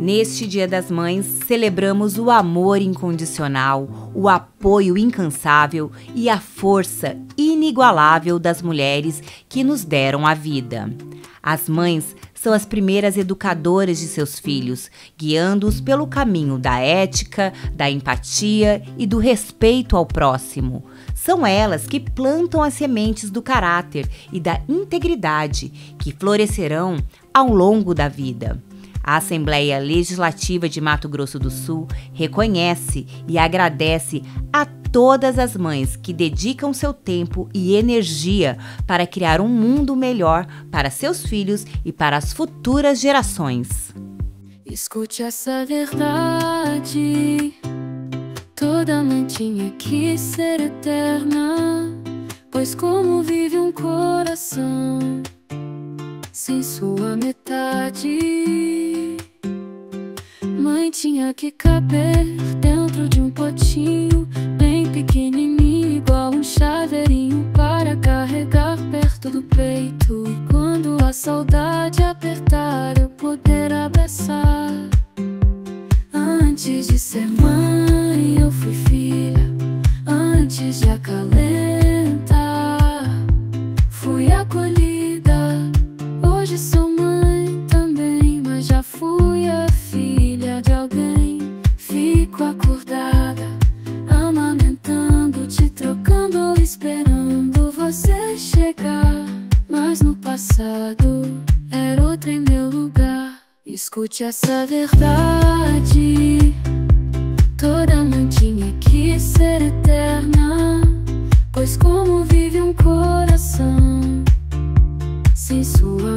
Neste Dia das Mães, celebramos o amor incondicional, o apoio incansável e a força inigualável das mulheres que nos deram a vida. As mães são as primeiras educadoras de seus filhos, guiando-os pelo caminho da ética, da empatia e do respeito ao próximo. São elas que plantam as sementes do caráter e da integridade que florescerão ao longo da vida. A Assembleia Legislativa de Mato Grosso do Sul reconhece e agradece a todas as mães que dedicam seu tempo e energia para criar um mundo melhor para seus filhos e para as futuras gerações. Escute essa verdade: toda mãe tinha que ser eterna, pois como vive um coração sem sua metade? Mãe tinha que caber dentro de um potinho bem pequenininho, igual um chaveirinho, para carregar perto do peito. E quando a saudade apertar, eu poder abraçar. Antes de ser mãe, eu fui filha. Antes de acalentar, fui acolhida. Hoje sou mãe também, mas já fui a filha de alguém. Fico acordada, amamentando, te trocando, esperando você chegar. Mas no passado era outra em meu lugar. Escute essa verdade: toda mãe tinha que ser eterna, pois como vive um coração sem sua